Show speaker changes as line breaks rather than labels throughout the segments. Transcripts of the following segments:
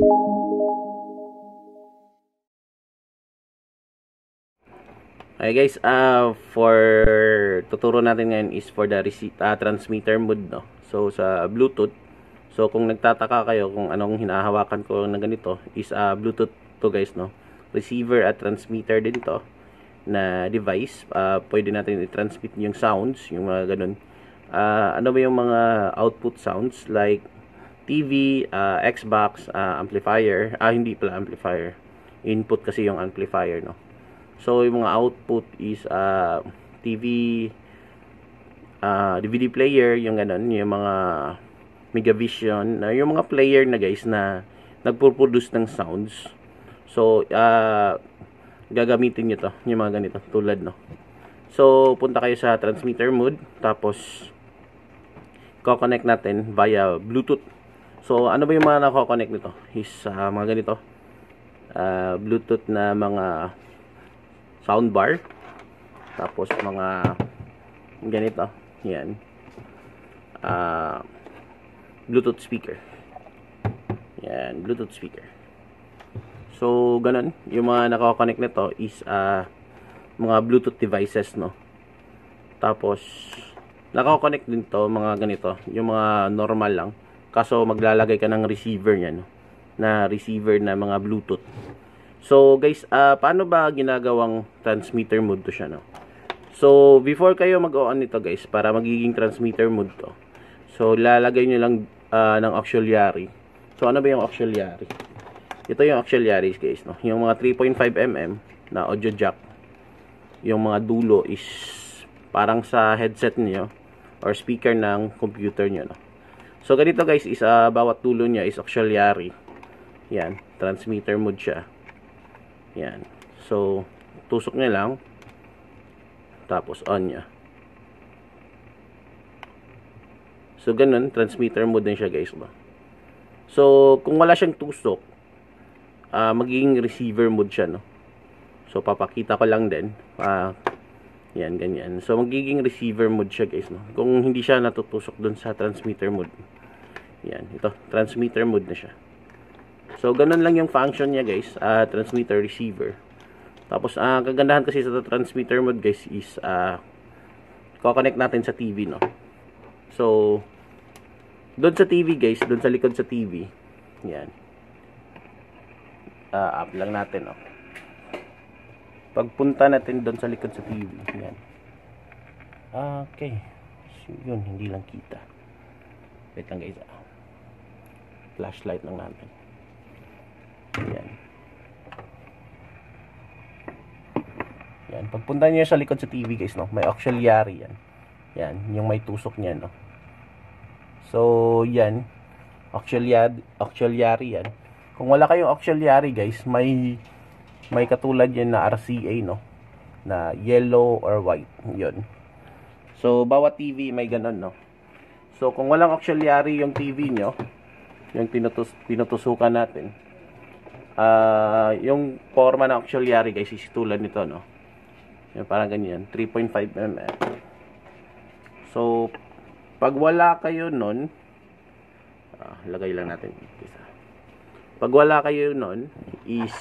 Okay guys, for tuturo natin ngayon is for the transmitter mode, no. So sa Bluetooth. So kung nagtataka kayo kung anong hinahawakan ko na ganito is Bluetooth to guys, no. Receiver at transmitter din to na device. Pwede natin i-transmit yung sounds, yung mga ganun. Ano ba yung mga output sounds like TV, Xbox, amplifier. Hindi pala amplifier. Input kasi yung amplifier, no. So, yung mga output is TV, DVD player, yung ganun, yung mga Megavision, yung mga player na guys na nagpo-produce ng sounds. So, gagamitin nyo to, yung mga ganito, tulad, no. So, punta kayo sa transmitter mode, tapos, ko-connect natin via Bluetooth. So, ano ba yung mga nako-connect nito? Is mga ganito, Bluetooth na mga soundbar, tapos mga ganito, yan, Bluetooth speaker, yan, Bluetooth speaker. So ganun, yung mga nakakonect nito is mga Bluetooth devices, no. Tapos nakakonect din to mga ganito, yung mga normal lang, kaso maglalagay ka ng receiver niya, no, na receiver na mga Bluetooth. So guys, paano ba ginagawang transmitter mode to siya, no? So before kayo mag-on nito guys, para magiging transmitter mode to, so lalagay nyo lang ng auxiliary. So ano ba yung auxiliary? Ito yung auxiliary guys, no? Yung mga 3.5mm na audio jack. Yung mga dulo is parang sa headset niyo or speaker ng computer nyo, no? So ganito guys is bawat dulo niya is auxiliary. Yan, transmitter mode siya. Yan. So, tusok niya lang. Tapos, on niya. So, ganun. Transmitter mode din siya, guys. Ba? So, kung wala siyang tusok, magiging receiver mode siya, no? So, papakita ko lang din. Yan, ganyan. So, magiging receiver mode siya, guys, no? Kung hindi siya natutusok dun sa transmitter mode. Yan. Ito. Transmitter mode na siya. So, ganun lang yung function niya, guys. Transmitter, receiver. Tapos, kagandahan kasi sa transmitter mode, guys, is ko-connect natin sa TV, no? So, doon sa TV, guys, doon sa likod sa TV, yan. Up lang natin, no? Pagpunta natin doon sa likod sa TV, yan. Okay. So, yun, hindi lang kita. Wait lang, guys. Flashlight lang natin. Yan. Yan. Pagpunta niyo sa likod sa TV, guys, no, may auxiliary yan. Yan, yung may tusok niya, no. So, yan. Auxiliary yan. Kung wala kayong auxiliary, guys, may katulad yan na RCA, no, na yellow or white. Yun. So, bawat TV may ganun, no. So, kung walang auxiliary yung TV nyo, yung tinutusukan natin, yung forma ng auxiliary guys is tulad nito, no. Yung parang ganyan, 3.5mm. So pag wala kayo nun, lagay lang natin isa. Pag wala kayo nun is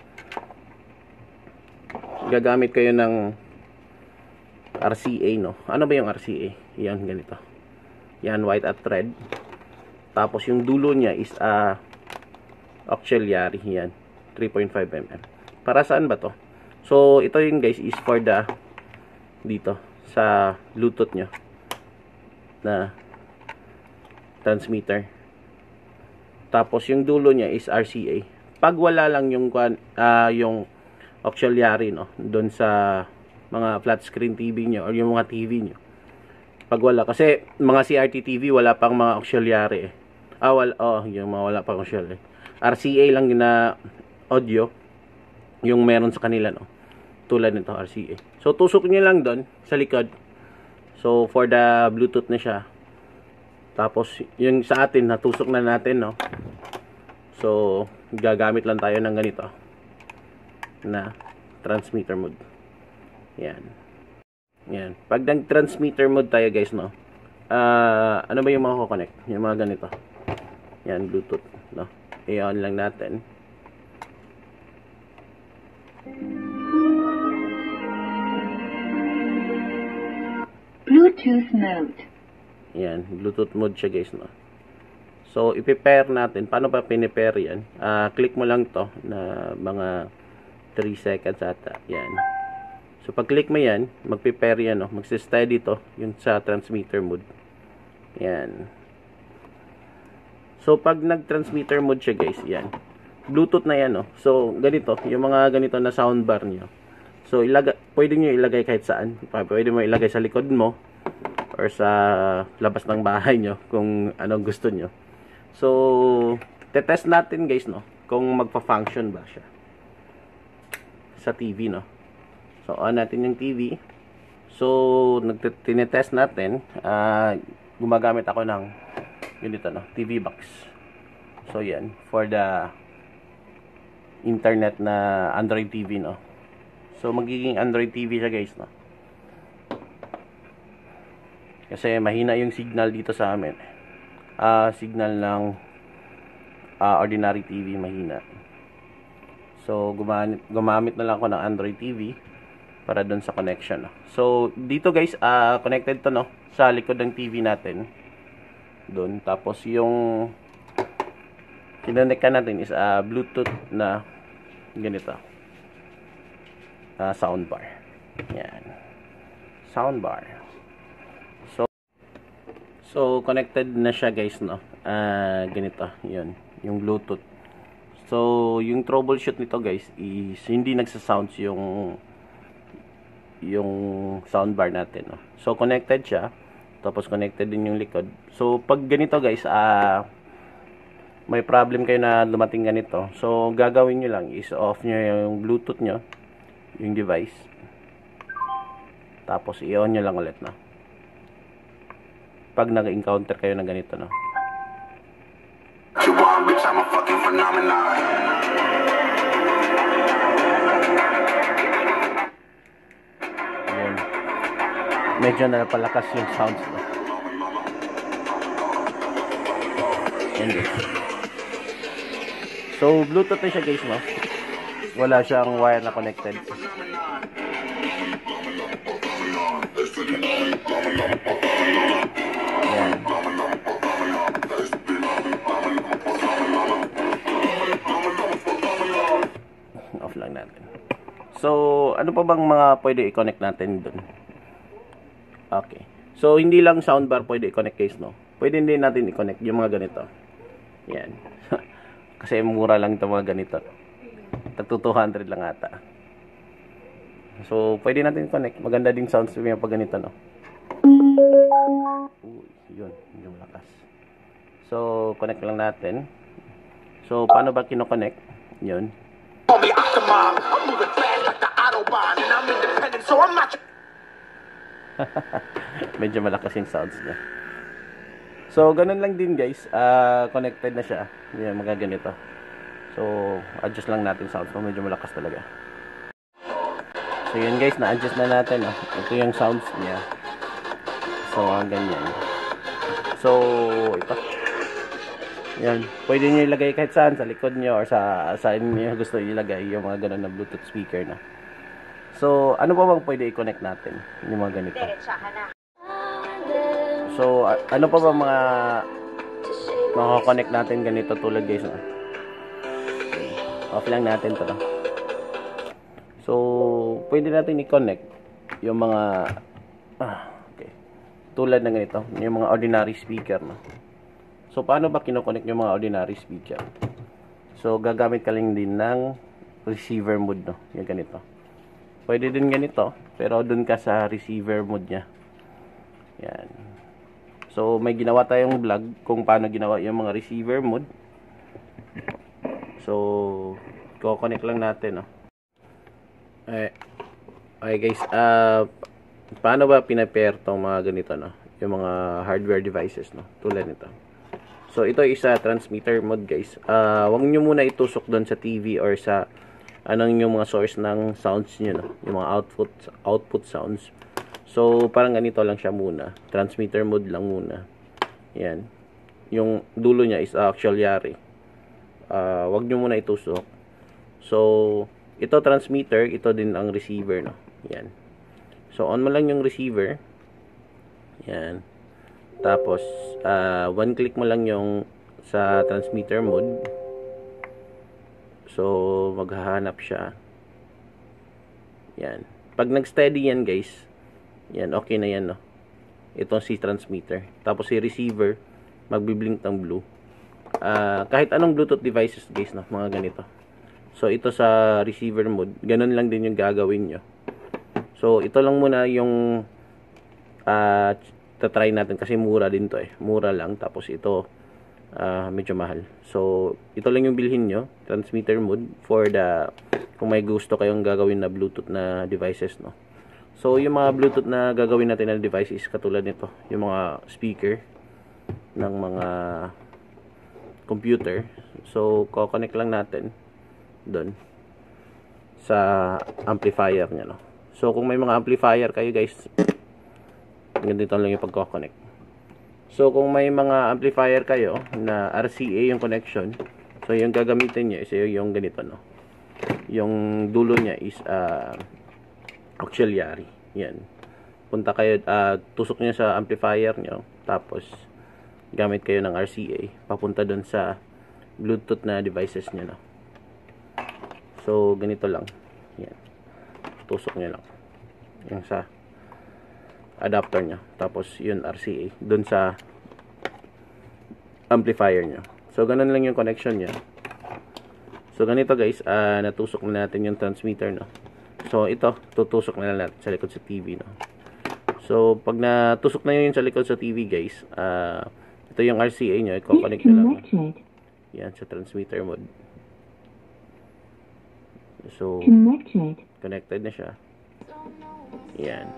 gagamit kayo ng RCA, no. Ano ba yung RCA? Yan, ganito. Yan, white at red. Tapos yung dulo niya is auxiliary, yan, 3.5mm. Para saan ba to? So ito yung guys is for the dito sa Bluetooth nyo na transmitter. Tapos yung dulo niya is RCA. Pag wala lang yung auxiliary, no, doon sa mga flat screen TV nyo or yung mga TV nyo, pag wala, kasi mga CRT TV wala pang mga auxiliary, yung mga wala pang auxiliary. RCA lang yun na audio yung meron sa kanila, no, tulad nito RCA. So tusok niyo lang doon sa likod. So for the Bluetooth na siya. Tapos yung sa atin natusok na natin, no. So gagamit lang tayo ng ganito na transmitter mode. Yan. Yan. Pag nag-transmitter mode tayo, guys, no. Ano ba yung mga connect? Yung mga ganito. Yan, Bluetooth, no. i-on lang natin.
Bluetooth mode.
Yan, Bluetooth mode siya guys, no. So, i-pair natin. Paano ba pinipair yan? Click mo lang to na mga 3 seconds ata. Yan. So, pag click mo yan, mag-pair yan, no. Magsi-steady to, yung sa transmitter mode. Yan. So, pag nag-transmitter mode siya guys, yan. Bluetooth na yan, no. So, ganito, yung mga ganito na soundbar nyo. So, pwede nyo ilagay kahit saan. Pwede mo ilagay sa likod mo or sa labas ng bahay nyo kung ano gusto nyo. So, tetest natin guys, no, kung magpa-function ba siya sa TV, no. So, on natin yung TV. So, tinetest natin. Gumagamit ako ng ganito, no, TV box. So, yan. For the internet na Android TV, no. So, magiging Android TV siya guys, no. Kasi mahina yung signal dito sa amin. Signal ng ordinary TV mahina. So, gumamit na lang ako ng Android TV para dun sa connection, no? So, dito guys, connected to, no, sa likod ng TV natin. Dun. Tapos, yung kinonectan natin is Bluetooth na ganito. Soundbar. Yan. Soundbar. So, connected na siya guys, no. Ganito, yun, yung Bluetooth. So, yung troubleshoot nito guys is hindi nagsa-sounds yung soundbar natin, no. So, connected siya. Tapos, connected din yung likod. So, pag ganito guys, may problem kayo na dumating ganito. So, gagawin nyo lang is off nyo yung Bluetooth nyo, yung device. Tapos, i-on nyo lang ulit, no. Pag nag-encounter kayo ng ganito, no. Ayan. Medyo napalakas yung sounds, no. Ayan guys. So, Bluetooth na siya guys, no. Wala siyang wire na connected. Ayan. Off lang natin. So, ano pa bang mga pwede i-connect natin dun? Okay. So, hindi lang soundbar pwede i-connect guys, no. Pwede din natin i-connect yung mga ganito. Yan. Kasi mura lang ito mga ganito. Tagto 200 lang ata. So, pwede natin i-connect. Maganda din sounds yung pag ganito, no. Yun. Medyo malakas. So, connect lang natin. So, paano ba kino-connect? Yun. Medyo malakas yung sounds niya. So, ganun lang din guys. Connected na siya. Yan, magaganito. So, adjust lang natin sounds. So, medyo malakas talaga. So, yun guys. Na-adjust na natin. Ito yung sounds niya. So, ganyan. So, ito. Yan. Pwede nyo ilagay kahit saan. Sa likod nyo or saan nyo gusto ilagay yung mga ganun na Bluetooth speaker na. So, ano pa bang pwede i-connect natin? Yung mga ganito. So, ano pa ba mga makakonect natin ganito tulad guys, no? Okay. Off lang natin to, no? So, pwede natin i-connect yung mga okay. Tulad ng ganito, yung mga ordinary speaker, no? So, paano ba kino-connect yung mga ordinary speaker? So, gagamit ka lang din ng receiver mode, no? Yung ganito. Pwede din ganito, pero dun ka sa receiver mode niya. Yan. So, may ginawa tayong vlog kung paano ginawa yung mga receiver mode. So, ko-connect lang natin, no? Okay guys, paano ba pinapair tong mga ganito, no? Yung mga hardware devices, no? Tulad nito. So, ito is transmitter mode, guys. Huwag nyo muna itusok doon sa TV or sa anong yung mga source ng sounds nyo, no? Yung mga output sounds. So, parang ganito lang siya muna. Transmitter mode lang muna. Yan. Yung dulo niya is auxiliary. wag nyo muna itusok. So, ito transmitter, ito din ang receiver, no? Yan. So, on mo lang yung receiver. Yan. Tapos, one click mo lang yung sa transmitter mode. So, maghahanap siya. Yan. Pag nag-steady yan, guys, yan, okay na yan, no? Itong si transmitter. Tapos, si receiver, magbiblink ng blue. Kahit anong Bluetooth devices, guys, no? Mga ganito. So, ito sa receiver mode, ganun lang din yung gagawin nyo. So, ito lang muna yung tatry natin kasi mura din to eh. Mura lang. Tapos, ito medyo mahal. So, ito lang yung bilhin nyo. Transmitter mode for the kung may gusto kayong gagawin na Bluetooth na devices, no. So, yung mga Bluetooth na gagawin natin na devices katulad nito. Yung mga speaker ng mga computer. So, ko-connect lang natin doon sa amplifier niya, no. So, kung may mga amplifier kayo, guys, ganito lang yung pagko-connect. So, kung may mga amplifier kayo na RCA yung connection, so, yung gagamitin nyo is yung ganito, no. Yung dulo niya is auxiliary. Yan. Punta kayo, tusok nyo sa amplifier nyo, tapos gamit kayo ng RCA, papunta doon sa Bluetooth na devices nyo, no. So, ganito lang. Yan. Tusok nyo lang. Yung sa adapter nyo. Tapos, yun, RCA. Dun sa amplifier nyo. So, ganun lang yung connection nyo. So, ganito guys. Natusok na natin yung transmitter, no. So, ito, tutusok na lang natin sa likod sa TV, no. So, pag natusok na yun sa likod sa TV, guys, ito yung RCA nyo. I-connect nyo lang. Yan, sa transmitter mode. So, connected na siya. Yan.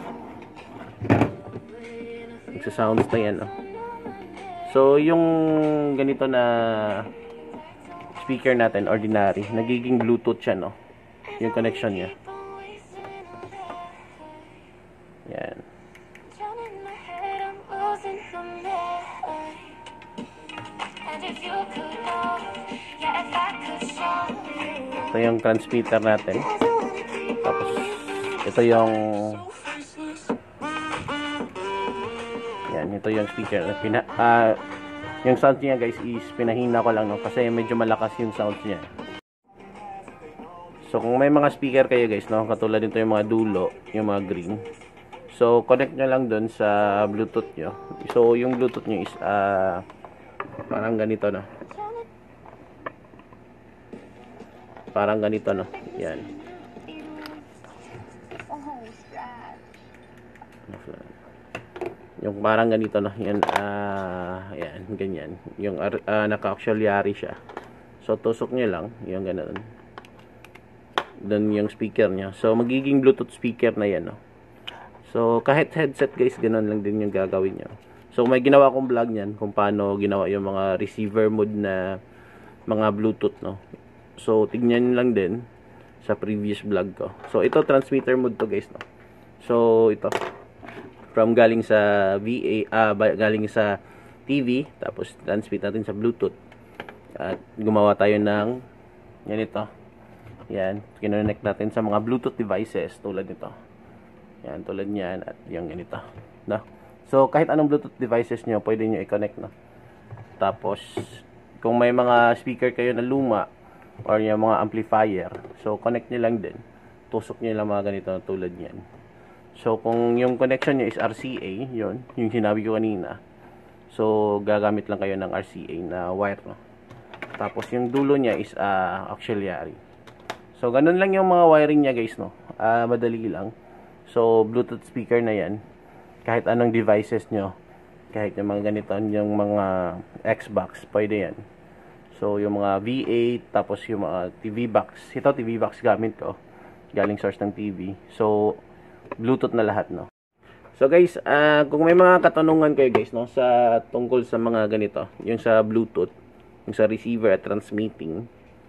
Nagsa-sounds na yan, no? So, yung ganito na speaker natin, ordinary, nagiging Bluetooth siya, no? Yung connection niya. Yan. Ito yung transmitter natin. Tapos, ito yung yan, ito yung speaker. Yung sound niya guys is pinahina ko lang, no, kasi medyo malakas yung sound niya. So, kung may mga speaker kayo guys, no, katulad nito yung mga dulo, yung mga green. So, connect nyo lang dun sa Bluetooth nyo. So, yung Bluetooth nyo is parang ganito, no. Parang ganito, no. Yan. Yung parang ganito, no. Yan, yan, ganyan. Yung naka-auxiliary siya. So, tusok nyo lang. Yung ganoon. Doon yung speaker niya. So, magiging Bluetooth speaker na yan, no. So, kahit headset, guys, ganoon lang din yung gagawin nyo. So, may ginawa kong vlog niyan kung paano ginawa yung mga receiver mode na mga Bluetooth, no. So, tignan lang din sa previous vlog ko. So, ito transmitter mode to guys, no. So, ito from galing sa galing sa TV, tapos transmit natin sa Bluetooth. At gumawa tayo ng ganito. Yan, kinonect natin sa mga Bluetooth devices tulad nito. Yan, tulad niyan at yung ganito, no. So, kahit anong Bluetooth devices nyo, pwede nyo i-connect, no. Tapos, kung may mga speaker kayo na luma or yung mga amplifier, so connect nyo lang din. Tusok nyo lang mga ganito tulad niyan. So, kung yung connection nyo is RCA, yun, yung sinabi ko kanina. So, gagamit lang kayo ng RCA na wire, no. Tapos, yung dulo niya is auxiliary. So, ganun lang yung mga wiring niya, guys, no. Madali lang. So, Bluetooth speaker na yan. Kahit anong devices nyo, kahit yung mga ganito, yung mga Xbox, pwede yan. So, yung mga V8, tapos yung mga TV box. Ito, TV box gamit ko. Galing source ng TV. So, Bluetooth na lahat, no. So, guys, kung may mga katanungan kayo, guys, no, sa tungkol sa mga ganito, yung sa Bluetooth, yung sa receiver at transmitting,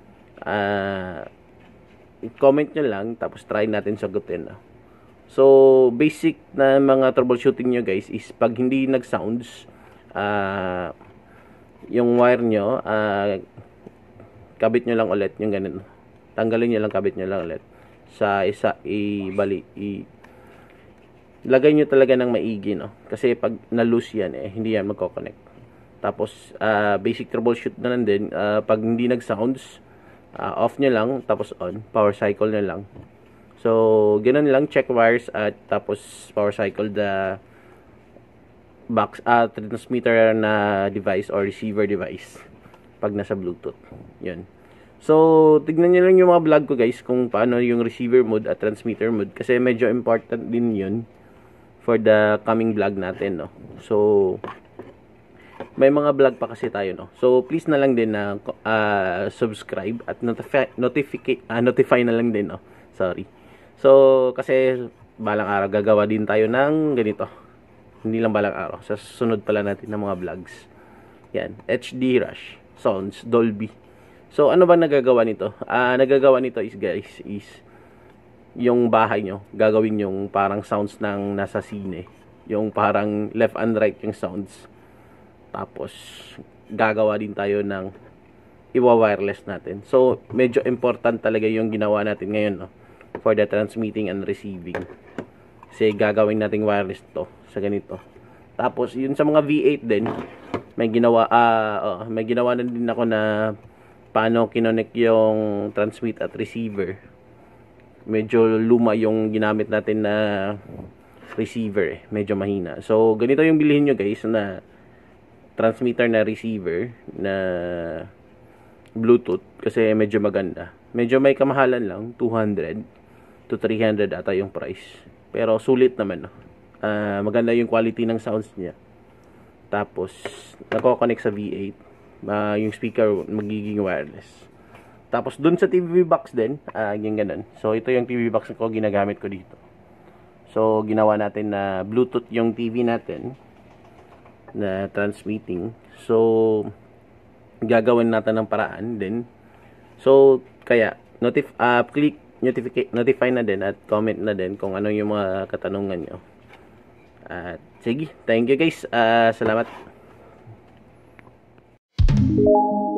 comment nyo lang, tapos try natin sagutin, no. So, basic na mga troubleshooting nyo, guys, is pag hindi nag-sounds, yung wire nyo, kabit nyo lang ulit yung ganun. Tanggalin nyo lang, kabit nyo lang ulit. Sa isa, lagay nyo talaga ng maigi, no? Kasi pag na-loose yan, hindi yan magko-connect. Tapos, basic troubleshoot na lang din. Pag hindi nag-sounds, off nyo lang, tapos on. Power cycle na lang. So, ganun lang. Check wires at tapos power cycle the box, transmitter na device or receiver device pag nasa Bluetooth. Yun. So, tignan nyo lang yung mga vlog ko guys kung paano yung receiver mode at transmitter mode kasi medyo important din yun for the coming vlog natin, no? So, may mga vlog pa kasi tayo, no? So, please na lang din na subscribe at notify na lang din, no? Sorry. So, kasi balang araw gagawa din tayo ng ganito. Hindi lang balang araw. Sa susunod pala natin ng mga vlogs. Yan. HD Rush. Sounds. Dolby. So, ano ba nagagawa nito? Nagagawa nito is, guys, is yung bahay nyo, gagawin yung parang sounds ng nasa sine. Yung parang left and right yung sounds. Tapos, gagawa din tayo ng iwa-wireless natin. So, medyo important talaga yung ginawa natin ngayon, no? For the transmitting and receiving. Kasi gagawin nating wireless to sa ganito. Tapos, yun sa mga V8 din, may ginawa na din ako na paano kinonect yung transmit at receiver. Medyo luma yung ginamit natin na receiver, medyo mahina. So, ganito yung bilhin nyo guys na transmitter na receiver na Bluetooth kasi medyo maganda. Medyo may kamahalan lang, 200 to 300 ata yung price. Pero sulit naman, no? Maganda yung quality ng sounds niya. Tapos, nako-connect sa V8. Yung speaker magiging wireless. Tapos, dun sa TV box din, yung ganun. So, ito yung TV box ko, ginagamit ko dito. So, ginawa natin na Bluetooth yung TV natin na transmitting. So, gagawin natin ng paraan din. So, kaya, notify na din at comment na din kung ano yung mga katanungan nyo. At sige, thank you guys. Salamat.